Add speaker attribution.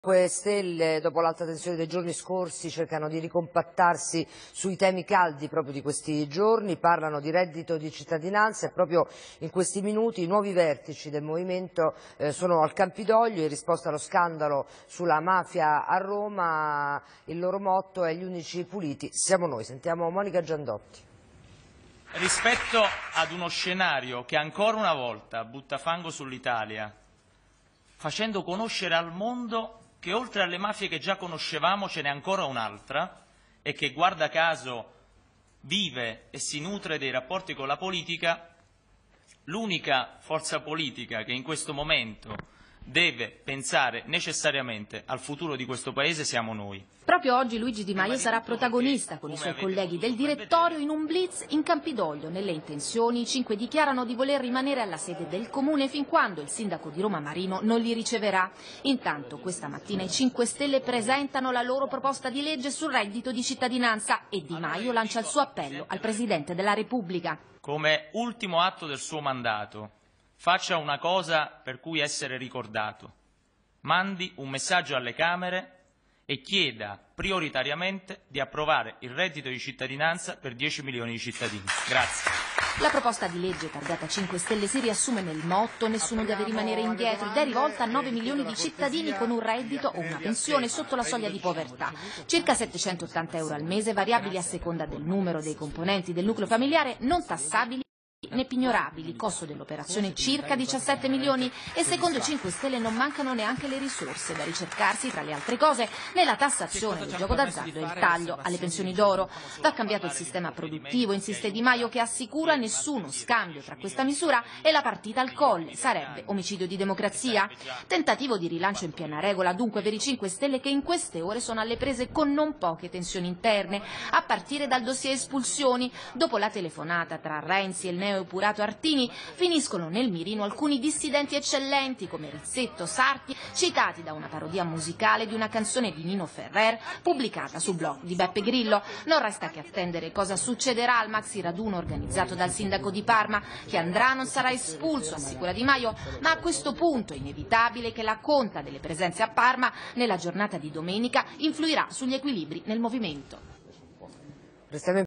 Speaker 1: Stelle, dopo l'alta tensione dei giorni scorsi, cercano di ricompattarsi sui temi caldi proprio di questi giorni, parlano di reddito di cittadinanza e proprio in questi minuti i nuovi vertici del movimento sono al Campidoglio in risposta allo scandalo sulla mafia a Roma. Il loro motto è: gli unici puliti siamo noi. Sentiamo Monica Giandotti.
Speaker 2: Rispetto ad uno scenario che ancora una volta butta fango sull'Italia, facendo conoscere al mondo che oltre alle mafie che già conoscevamo ce n'è ancora un'altra e che, guarda caso, vive e si nutre dei rapporti con la politica, l'unica forza politica che in questo momento deve pensare necessariamente al futuro di questo Paese siamo noi.
Speaker 3: Proprio oggi Luigi Di Maio sarà protagonista con i suoi colleghi del direttorio in un blitz in Campidoglio. Nelle intenzioni i 5 dichiarano di voler rimanere alla sede del comune fin quando il sindaco di Roma Marino non li riceverà. Intanto questa mattina i 5 Stelle presentano la loro proposta di legge sul reddito di cittadinanza e Di Maio lancia il suo appello al Presidente della Repubblica.
Speaker 2: Come ultimo atto del suo mandato, faccia una cosa per cui essere ricordato. Mandi un messaggio alle Camere e chieda prioritariamente di approvare il reddito di cittadinanza per 10 milioni di cittadini. Grazie.
Speaker 3: La proposta di legge targata 5 Stelle si riassume nel motto «Nessuno deve rimanere indietro» ed è rivolta a 9 milioni di cittadini con un reddito o una pensione sotto la soglia di povertà. Circa 780 euro al mese, variabili a seconda del numero dei componenti del nucleo familiare, non tassabili né pignorabili, costo dell'operazione circa 17 milioni e secondo 5 Stelle non mancano neanche le risorse da ricercarsi, tra le altre cose, nella tassazione del gioco d'azzardo e il taglio alle pensioni d'oro. Va cambiato il sistema produttivo, insiste Di Maio, che assicura nessuno scambio tra questa misura e la partita al Colle, sarebbe omicidio di democrazia. Tentativo di rilancio in piena regola dunque per i 5 Stelle che in queste ore sono alle prese con non poche tensioni interne, a partire dal dossier espulsioni. Dopo la telefonata tra Renzi e il neoepurato Artini finiscono nel mirino alcuni dissidenti eccellenti come Rizzetto, Sarti, citati da una parodia musicale di una canzone di Nino Ferrer pubblicata sul blog di Beppe Grillo. Non resta che attendere cosa succederà al maxi raduno organizzato dal sindaco di Parma. Chi andrà non sarà espulso, assicura Di Maio, ma a questo punto è inevitabile che la conta delle presenze a Parma nella giornata di domenica influirà sugli equilibri nel movimento.